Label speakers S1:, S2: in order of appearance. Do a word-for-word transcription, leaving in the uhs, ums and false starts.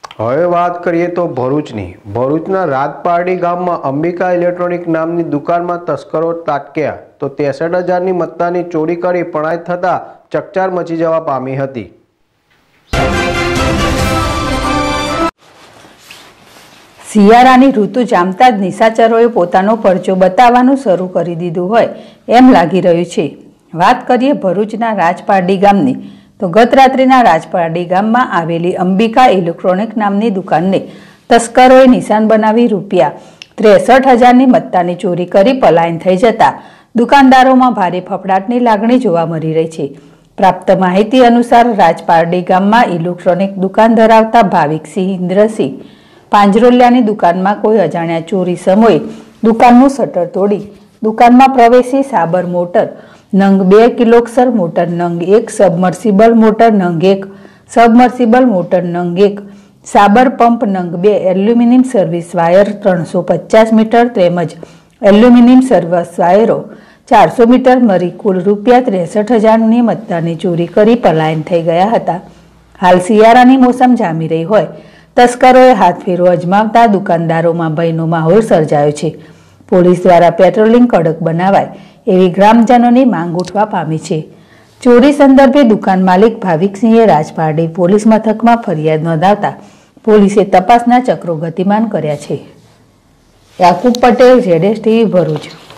S1: હવે વાત કરીએ તો ભરૂચની ભરૂચના રાજપારડી ગામમાં અંબિકા ઇલેક્ટ્રોનિક નામની દુકાનમાં તસ્કરો ત્રાટક્યા તો ત્રેસઠ હજારની મત્તાની ચોરી કરી પણાઈ થતા ચકચાર મચી જવા પામી હતી।
S2: શિયાળાની ઋતુ જામતા જ નિશાચરોએ પોતાનો પરચો બતાવવાનું શરૂ કરી દીધું હોય એમ લાગી રહ્યું છે। વાત કરીએ ભરૂચના રાજપારડી ગામની તો ગત રાત્રિના રાજપારડી ગામમાં આવેલી અંબિકા ઇલેક્ટ્રોનિક નામની દુકાનને તસ્કરોએ નિશાન બનાવી રૂપિયા ત્રેસઠ હજારની મત્તાની ચોરી કરી પલાયન થઈ જતા દુકાનદારોમાં ભારે ફફડાટની લાગણી જોવા મળી રહી છે। પ્રાપ્ત માહિતી અનુસાર રાજપારડી ગામમાં ઇલેક્ટ્રોનિક દુકાન ધરાવતા ભાવિકસિંહ ઇન્દ્રસિંહ પાંજરોલિયાની દુકાનમાં કોઈ અજાણ્યા ચોરી સમયે દુકાનનું શટર તોડી દુકાનમાં પ્રવેશી સાબર મોટર નંગ બે કિલોક્સર મોટર નંગ એક સબમર્સિબલ મોટર નંગ એક સબમર્સિબલ મોટર નંગ એક સાબર પંપ નંગ બે એલ્યુમિનિયમ સર્વિસ વાયર ત્રણસો પચાસ મીટર તેમજ એલ્યુમિનિયમ સર્વિસ વાયરો ચારસો મીટર મળી કુલ રૂપિયા ત્રેસઠ હજારની મત્તાની ચોરી કરી પલાયન થઈ ગયા હતા। હાલ શિયાળાની મોસમ જામી રહી હોય તસ્કરોએ હાથફેરો અજમાવતા દુકાનદારોમાં ભયનો માહોલ સર્જાયો છે। પોલીસ દ્વારા પેટ્રોલિંગ કડક બનાવાય એવી ગ્રામજનોની માંગ ઉઠવા પામી છે। ચોરી સંદર્ભે દુકાન માલિક ભાવિકસિંહે રાજપારડી પોલીસ મથકમાં ફરિયાદ નોંધાવતા પોલીસે તપાસના ચક્રો ગતિમાન કર્યા છે। Yakub Patel, Z S TV Bharuch.